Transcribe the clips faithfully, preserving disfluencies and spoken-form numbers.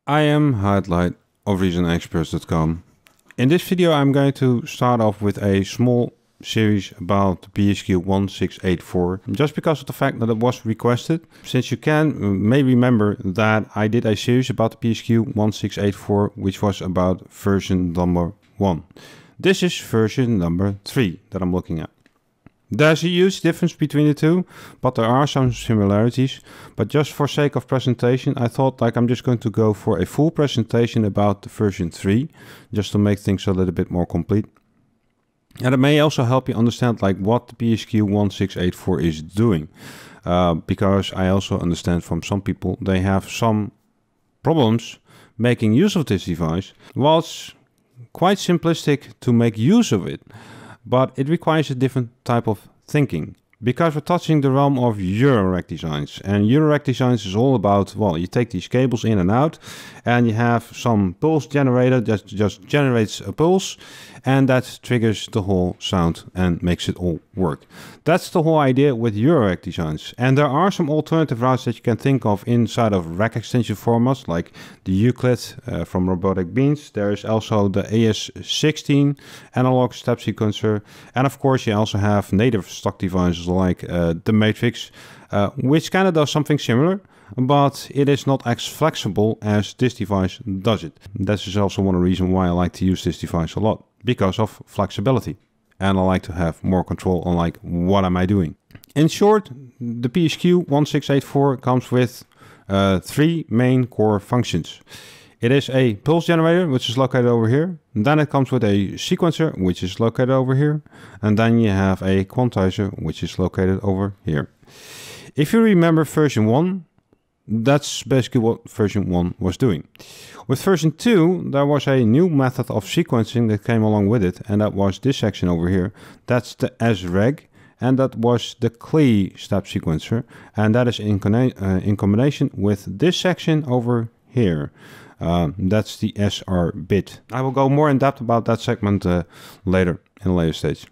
I am Highlight of reason experts dot com. In this video I'm going to start off with a small series about the P S Q one six eight four, just because of the fact that it was requested. Since you can may remember that I did a series about the P S Q one six eight four, which was about version number one. This is version number three that I'm looking at. There's a huge difference between the two, but there are some similarities. But just for sake of presentation, I thought like I'm just going to go for a full presentation about the version three, just to make things a little bit more complete. And it may also help you understand like what the P S Q one six eight four is doing. Uh, because I also understand from some people they have some problems making use of this device. Well, it's quite simplistic to make use of it, but it requires a different type of thinking, because we're touching the realm of Eurorack designs, and Eurorack designs is all about, well, you take these cables in and out and you have some pulse generator that just generates a pulse and that triggers the whole sound and makes it all work. That's the whole idea with Eurorack designs. And there are some alternative routes that you can think of inside of rack extension formats, like the Euclid uh, from Robotic Beans. There is also the A S sixteen analog step sequencer, and of course you also have native stock devices like uh, the Matrix, uh, which kind of does something similar, but it is not as flexible as this device does it. That is also one reason why I like to use this device a lot, because of flexibility, and I like to have more control on like what am I doing. In short, the P S Q one six eight four comes with uh, three main core functions. It is a pulse generator, which is located over here. And then it comes with a sequencer, which is located over here. And then you have a quantizer, which is located over here. If you remember version one, that's basically what version one was doing. With version two, there was a new method of sequencing that came along with it, and that was this section over here. That's the S reg, and that was the C L I step sequencer, and that is in, uh, in combination with this section over here. Uh, that's the S R bit. I will go more in depth about that segment uh, later, in a later stage.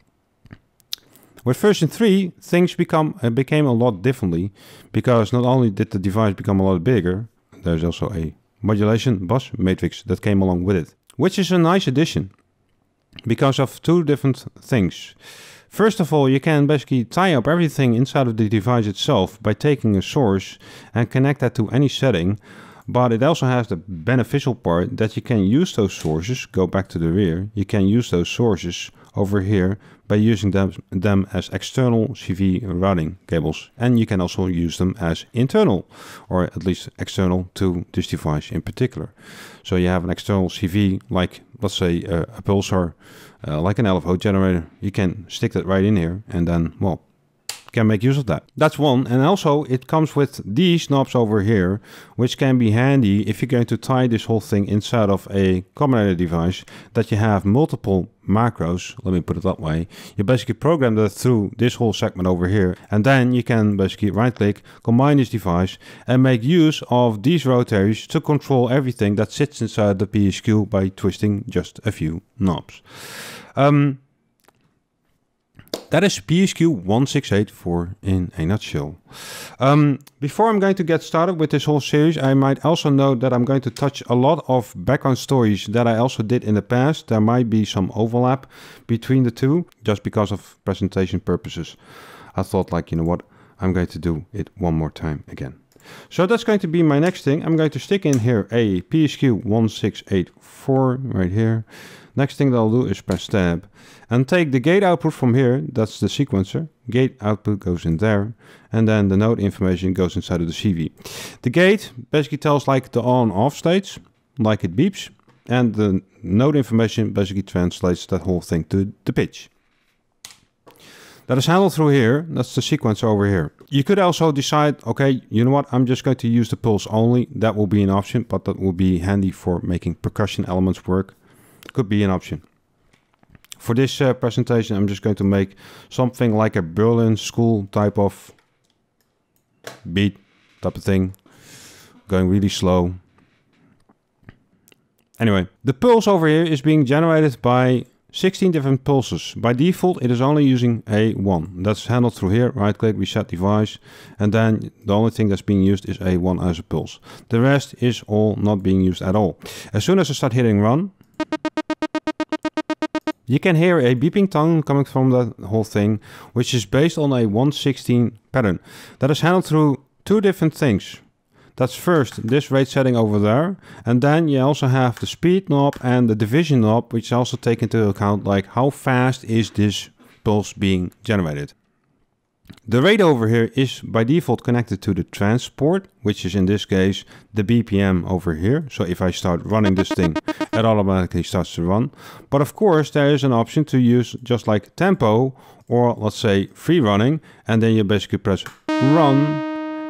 With version three, things become uh, became a lot differently, because not only did the device become a lot bigger, there's also a modulation bus matrix that came along with it, which is a nice addition because of two different things. First of all, you can basically tie up everything inside of the device itself by taking a source and connect that to any setting. But it also has the beneficial part that you can use those sources, go back to the rear, you can use those sources over here by using them, them as external C V routing cables. And you can also use them as internal, or at least external to this device in particular. So you have an external C V, like let's say uh, a pulsar, uh, like an L F O generator. You can stick that right in here and then, well, can make use of that. That's one. And also it comes with these knobs over here, which can be handy if you're going to tie this whole thing inside of a combinator device, that you have multiple macros. Let me put it that way. You basically program that through this whole segment over here, and then you can basically right click, combine this device and make use of these rotaries to control everything that sits inside the P S Q by twisting just a few knobs. Um, That is P S Q one six eight four in a nutshell. Um, before I'm going to get started with this whole series, I might also note that I'm going to touch a lot of background stories that I also did in the past. There might be some overlap between the two, just because of presentation purposes. I thought like, you know what, I'm going to do it one more time again. So that's going to be my next thing. I'm going to stick in here a P S Q one six eight four right here. Next thing that I'll do is press tab and take the gate output from here. That's the sequencer. Gate output goes in there, and then the node information goes inside of the C V. The gate basically tells like the on off states, like it beeps, and the node information basically translates that whole thing to the pitch. That is handled through here. That's the sequencer over here. You could also decide, okay, you know what, I'm just going to use the pulse only. That will be an option, but that will be handy for making percussion elements work. Could be an option. For this uh, presentation, I'm just going to make something like a Berlin school type of beat type of thing, going really slow. Anyway, the pulse over here is being generated by sixteen different pulses. By default, it is only using A one. That's handled through here, right click, reset device, and then the only thing that's being used is A one as a pulse. The rest is all not being used at all. As soon as I start hitting run, you can hear a beeping tone coming from that whole thing, which is based on a one sixteen pattern. That is handled through two different things. That's first this rate setting over there, and then you also have the speed knob and the division knob, which also take into account like how fast is this pulse being generated. The rate over here is by default connected to the transport, which is in this case the B P M over here. So if I start running this thing, it automatically starts to run. But of course there is an option to use just like tempo, or let's say free running, and then you basically press run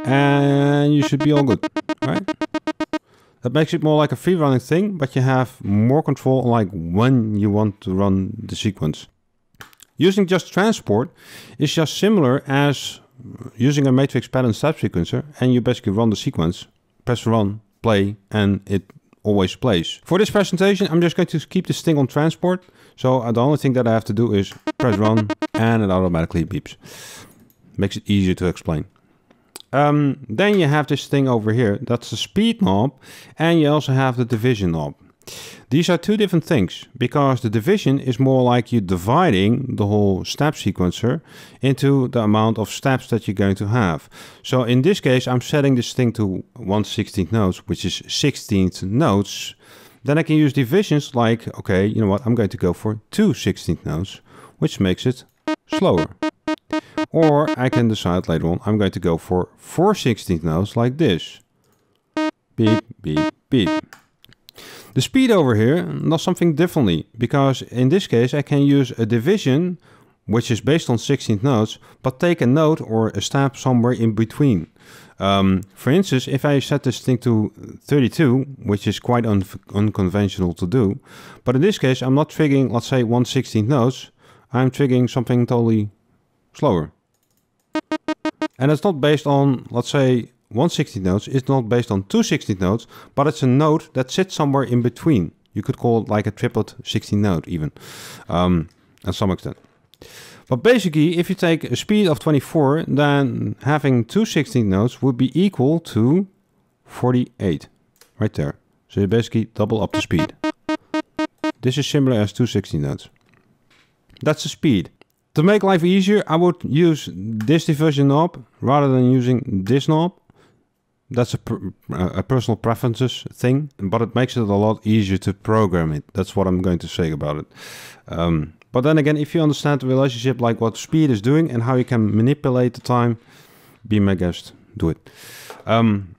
and you should be all good, right? That makes it more like a free running thing, but you have more control on like when you want to run the sequence. Using just transport is just similar as using a matrix pattern step sequencer, and you basically run the sequence, press run, play, and it always plays. For this presentation, I'm just going to keep this thing on transport. So uh, the only thing that I have to do is press run and it automatically beeps. Makes it easier to explain. Um, then you have this thing over here, that's the speed knob, and you also have the division knob. These are two different things, because the division is more like you dividing the whole step sequencer into the amount of steps that you're going to have. So in this case, I'm setting this thing to one sixteenth notes, which is sixteenth notes. Then I can use divisions like, okay, you know what, I'm going to go for two sixteenth notes, which makes it slower. Or I can decide later on, I'm going to go for four sixteenth notes like this. Beep, beep, beep. The speed over here does something differently, because in this case I can use a division, which is based on sixteenth notes, but take a note or a step somewhere in between. Um, for instance, if I set this thing to thirty-two, which is quite un unconventional to do, but in this case I'm not triggering, let's say, one sixteenth notes, I'm triggering something totally slower. And it's not based on, let's say, one sixteenth notes, it's not based on two sixteenth notes, but it's a note that sits somewhere in between. You could call it like a triplet sixteenth note even, um, at some extent. But basically, if you take a speed of twenty-four, then having two sixteenth notes would be equal to forty-eight, right there. So you basically double up the speed. This is similar as two sixteenth notes. That's the speed. To make life easier, I would use this division knob rather than using this knob. That's a, per, a personal preferences thing, but it makes it a lot easier to program it. That's what I'm going to say about it. Um, but then again, if you understand the relationship, like what speed is doing and how you can manipulate the time, be my guest, do it. Um,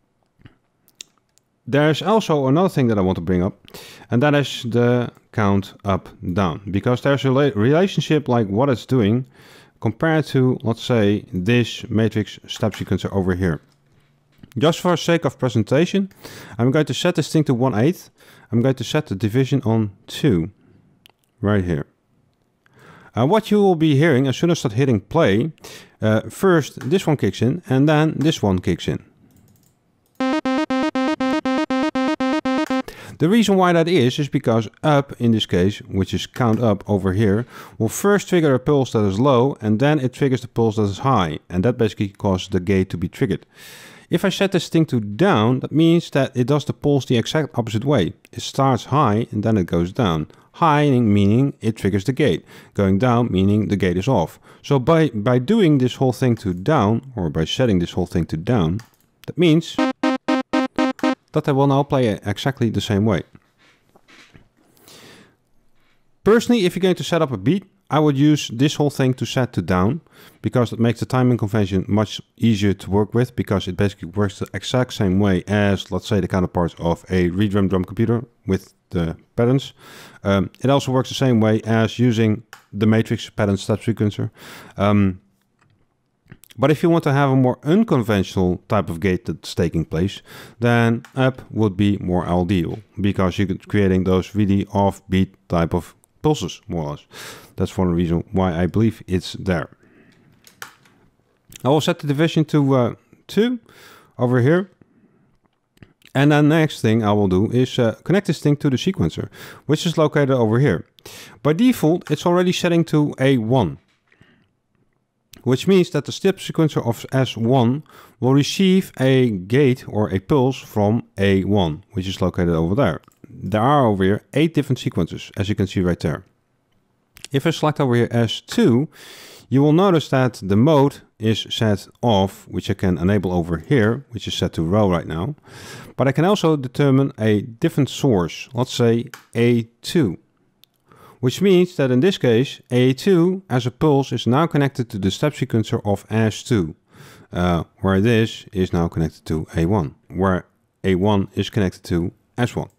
there's also another thing that I want to bring up, and that is the count up down, because there's a relationship like what it's doing compared to, let's say, this matrix step sequencer over here. Just for the sake of presentation, I'm going to set this thing to one eighth. I'm going to set the division on two, right here. Uh, what you will be hearing as soon as I start hitting play, uh, first this one kicks in and then this one kicks in. The reason why that is, is because up in this case, which is count up over here, will first trigger a pulse that is low and then it triggers the pulse that is high, and that basically causes the gate to be triggered. If I set this thing to down, that means that it does the pulse the exact opposite way. It starts high and then it goes down. High meaning it triggers the gate. Going down meaning the gate is off. So by, by doing this whole thing to down, or by setting this whole thing to down, that means that I will now play exactly the same way. Personally, if you're going to set up a beat, I would use this whole thing to set to down, because it makes the timing convention much easier to work with, because it basically works the exact same way as, let's say, the counterparts of a ReDrum drum computer with the patterns. Um, it also works the same way as using the matrix pattern step sequencer. Um, But if you want to have a more unconventional type of gate that's taking place, then up would be more ideal, because you're creating those really offbeat type of pulses, more or less. That's one reason why I believe it's there. I will set the division to uh, two over here. And then next thing I will do is uh, connect this thing to the sequencer, which is located over here. By default, it's already setting to A one, which means that the step sequencer of S one will receive a gate or a pulse from A one, which is located over there. There are over here eight different sequences, as you can see right there. If I select over here S two, you will notice that the mode is set off, which I can enable over here, which is set to row right now. But I can also determine a different source, let's say A two, which means that in this case, A two as a pulse is now connected to the step sequencer of S two, uh, where this is now connected to A one, where A one is connected to S one.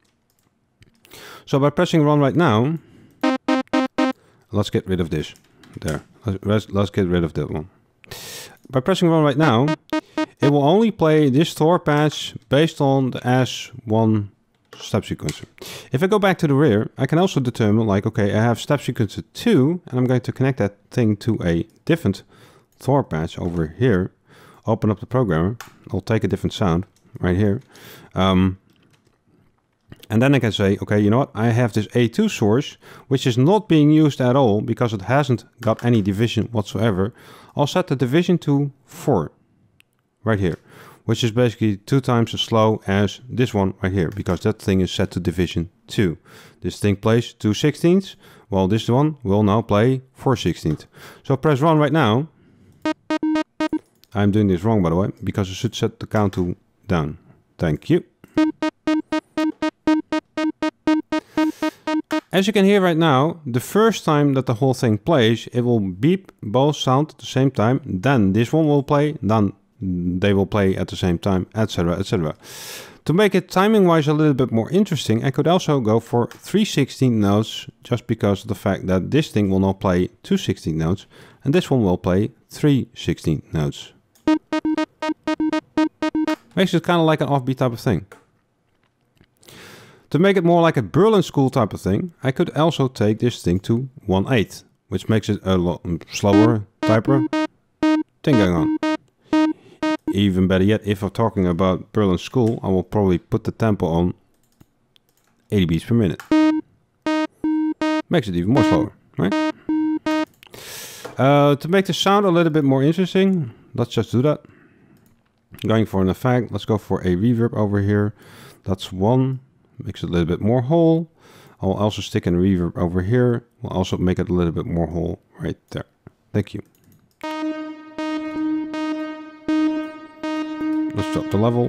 So by pressing run right now, let's get rid of this. There, let's, let's get rid of that one. By pressing run right now, it will only play this Thor patch based on the S one step sequencer. If I go back to the rear, I can also determine like, okay, I have step sequencer two, and I'm going to connect that thing to a different Thor patch over here. Open up the programmer. I'll take a different sound right here. Um, And then I can say, okay, you know what? I have this A two source, which is not being used at all because it hasn't got any division whatsoever. I'll set the division to four right here, which is basically two times as slow as this one right here, because that thing is set to division two. This thing plays two sixteenths, while this one will now play four sixteenths. So press run right now. I'm doing this wrong, by the way, because I should set the count to down. Thank you. As you can hear right now, the first time that the whole thing plays, it will beep both sound at the same time. Then this one will play, then they will play at the same time, et cetera, et cetera. To make it timing-wise a little bit more interesting, I could also go for three sixteenth notes, just because of the fact that this thing will not play two sixteenth notes, and this one will play three sixteenth notes. Makes it kind of like an offbeat type of thing. To make it more like a Berlin school type of thing, I could also take this thing to one eighth, which makes it a lot slower typer thing going on. Even better yet, if I'm talking about Berlin school, I will probably put the tempo on eighty beats per minute. Makes it even more slower, right? Uh, to make the sound a little bit more interesting, let's just do that. Going for an effect, let's go for a reverb over here. That's one. Makes it a little bit more whole. I'll also stick in a reverb over here. We'll also make it a little bit more whole right there. Thank you. Let's drop the level.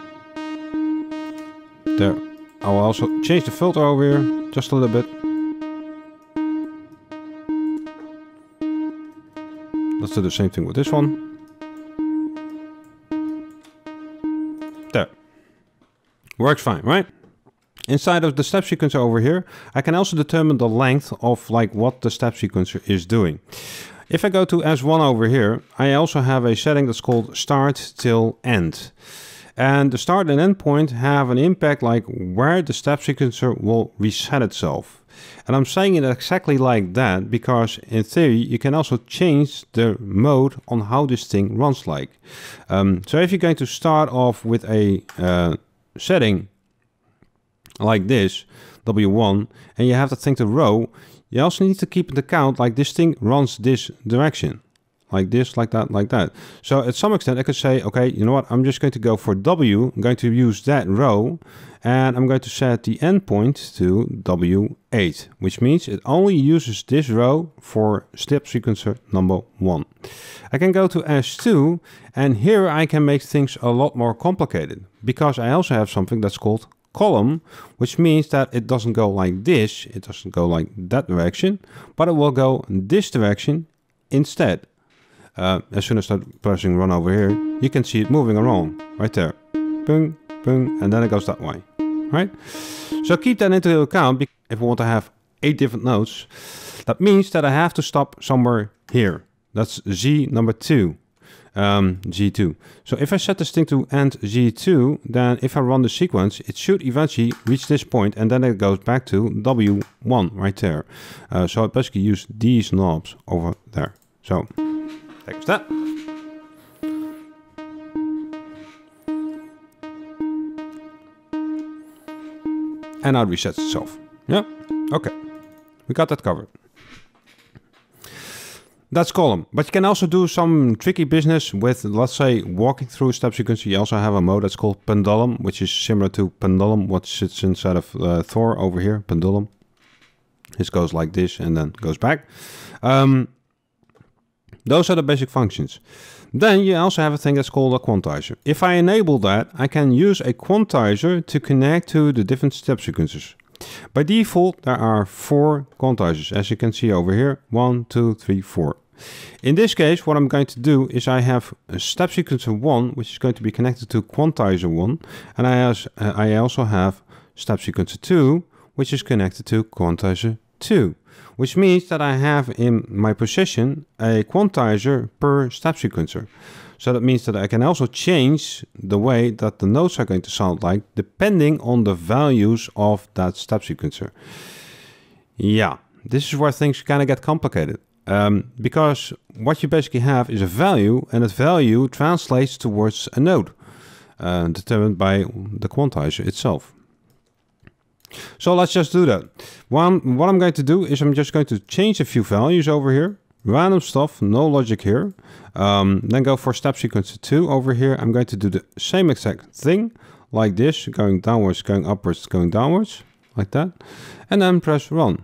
There. I will also change the filter over here just a little bit. Let's do the same thing with this one. There. Works fine, right? Inside of the step sequencer over here, I can also determine the length of like what the step sequencer is doing. If I go to S one over here, I also have a setting that's called start till end. And the start and end point have an impact like where the step sequencer will reset itself. And I'm saying it exactly like that because in theory you can also change the mode on how this thing runs like. Um, so if you're going to start off with a uh, setting like this, W one, and you have that thing to row, you also need to keep in account like this thing runs this direction. Like this, like that, like that. So at some extent I could say, okay, you know what, I'm just going to go for W, I'm going to use that row, and I'm going to set the endpoint to W eight, which means it only uses this row for step sequencer number one. I can go to S two, and here I can make things a lot more complicated, because I also have something that's called column, which means that it doesn't go like this, it doesn't go like that direction, but it will go this direction instead. Uh, as soon as I start pressing run over here, you can see it moving around right there. Boom, boom, and then it goes that way, right? So keep that into account. If we want to have eight different notes, that means that I have to stop somewhere here. That's Z number two. Um, G two. So if I set this thing to end G two, then if I run the sequence, it should eventually reach this point, and then it goes back to W one right there. Uh, so I basically use these knobs over there. So there's that. and now it resets itself. Yeah, okay, we got that covered. That's column, but you can also do some tricky business with, let's say, walking through a step sequence. You also have a mode that's called pendulum, which is similar to pendulum, what sits inside of uh, Thor over here, pendulum. This goes like this and then goes back. Um, those are the basic functions. Then you also have a thing that's called a quantizer. If I enable that, I can use a quantizer to connect to the different step sequences. By default, there are four quantizers, as you can see over here. One, two, three, four. In this case, what I'm going to do is I have a step sequencer one, which is going to be connected to quantizer one. And I, has, uh, I also have step sequencer two, which is connected to quantizer two. Which means that I have in my possession a quantizer per step sequencer. So that means that I can also change the way that the notes are going to sound like depending on the values of that step sequencer. Yeah, this is where things kind of get complicated. Um, because what you basically have is a value, and that value translates towards a note uh, determined by the quantizer itself. So let's just do that. One, what I'm going to do is I'm just going to change a few values over here. Random stuff, no logic here. Um, then go for step sequencer two over here. I'm going to do the same exact thing, like this, going downwards, going upwards, going downwards, like that. And then press run.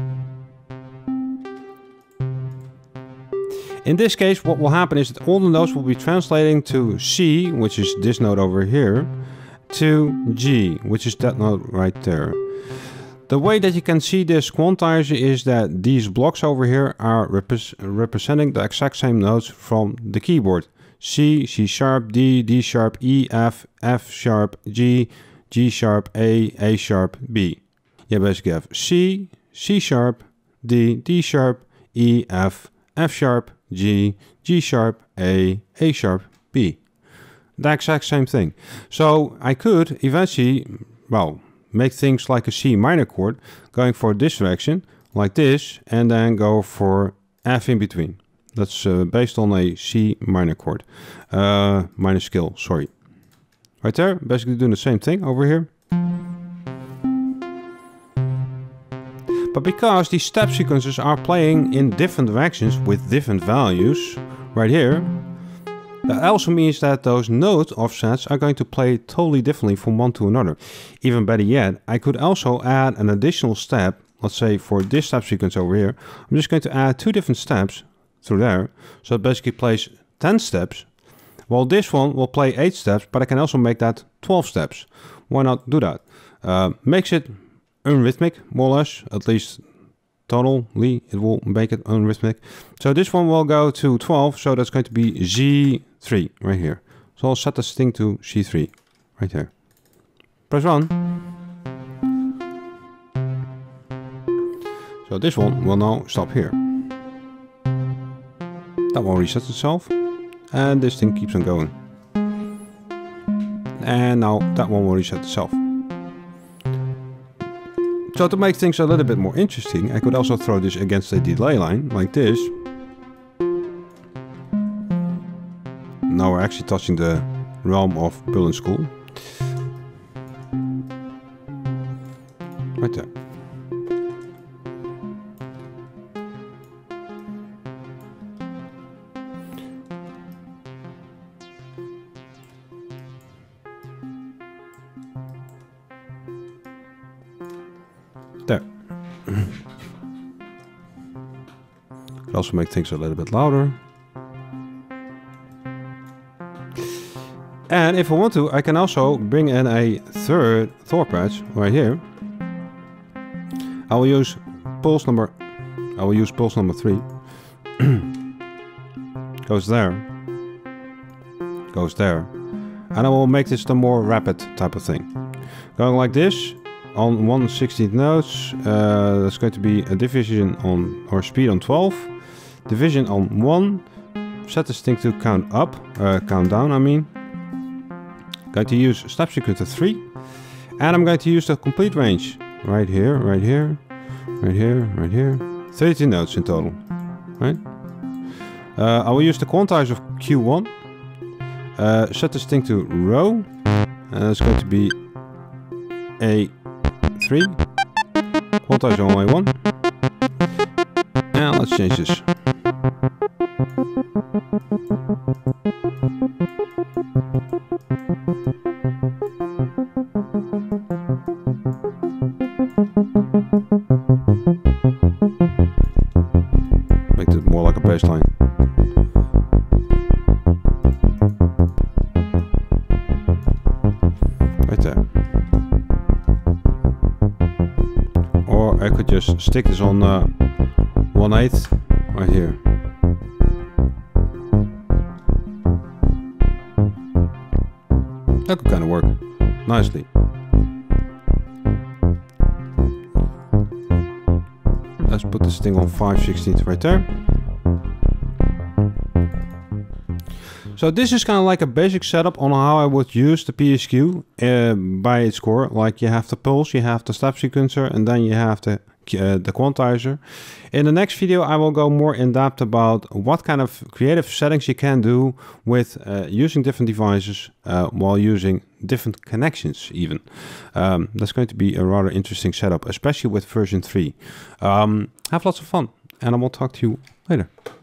In this case, what will happen is that all the notes will be translating to C, which is this note over here, to G, which is that note right there. The way that you can see this quantizer is that these blocks over here are rep representing the exact same notes from the keyboard. C, C sharp, D, D sharp, E, F, F sharp, G, G sharp, A, A sharp, B. You basically have C, C sharp, D, D sharp, E, F, F sharp, G, G sharp, A, A sharp, B. The exact same thing. So I could eventually, well, make things like a C minor chord, going for this direction, like this, and then go for F in between. That's uh, based on a C minor chord, uh, minor scale, sorry. Right there, basically doing the same thing over here. But because these step sequences are playing in different directions with different values, right here, that also means that those note offsets are going to play totally differently from one to another. Even better yet, I could also add an additional step, let's say for this step sequence over here, I'm just going to add two different steps through there. So it basically plays ten steps, while this one will play eight steps, but I can also make that twelve steps. Why not do that? Uh, makes it unrhythmic, more or less, at least tonally, it will make it unrhythmic. So this one will go to twelve, so that's going to be Z three right here. So I'll set this thing to C three right here. Press run. So this one will now stop here. That one resets itself, and this thing keeps on going. And now that one will reset itself. So to make things a little bit more interesting, I could also throw this against a delay line, like this. Now we're actually touching the realm of Berlin School. Right there. There. Could also make things a little bit louder. And if I want to, I can also bring in a third Thor patch right here. I will use pulse number. I will use pulse number three. Goes there. Goes there. And I will make this the more rapid type of thing. Going like this. On one sixteenth notes, uh, that's going to be a division on, or speed on twelve, division on one, set this thing to count up, uh, count down I mean. Going to use step sequencer three, and I'm going to use the complete range, right here, right here, right here, right here, thirty-two notes in total, right? Uh, I will use the quantizer of Q one, uh, set this thing to row, and it's going to be a three. Quantizer only one. And let's change this. Make it more like a baseline. Right there. Or I could just stick this on uh, one eighth right here. That could kind of work nicely. Let's put this thing on five sixteenths right there. So this is kind of like a basic setup on how I would use the P S Q uh, by its core. Like you have the pulse, you have the step sequencer, and then you have the uh, the quantizer. In the next video, I will go more in depth about what kind of creative settings you can do with uh, using different devices uh, while using different connections even. Um, that's going to be a rather interesting setup, especially with version three. Um, have lots of fun, and I will talk to you later.